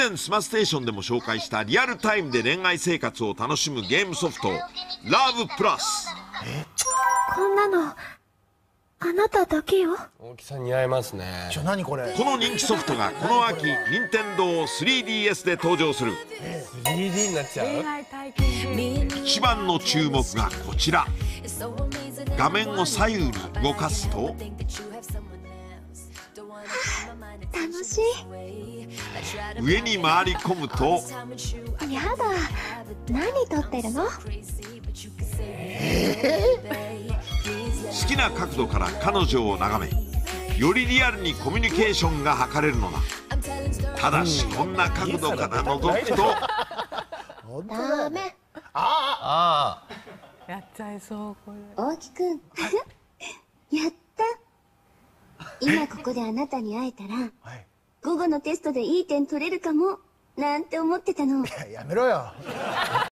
前スマステーションでも紹介したリアルタイムで恋愛生活を楽しむゲームソフトラブプラス。 こんなのあなただけよ。 大木さん似合いますね。 何これ。 この人気ソフトがこの秋任天堂 3DS で登場する。 3D になっちゃう。 一番の注目がこちら。画面を左右に動かすと楽し上に回り込むとい。やだ、何撮ってるの？ 好きな角度から彼女を眺め、よりリアルにコミュニケーションが図れるのだ。ただしこんな角度から覗くとダメ。 ああ。 やっちゃいそうこれ。 大木くんやった。今ここであなたに会えたら、午後のテストでいい点取れるかもなんて思ってたの。 やめろよ。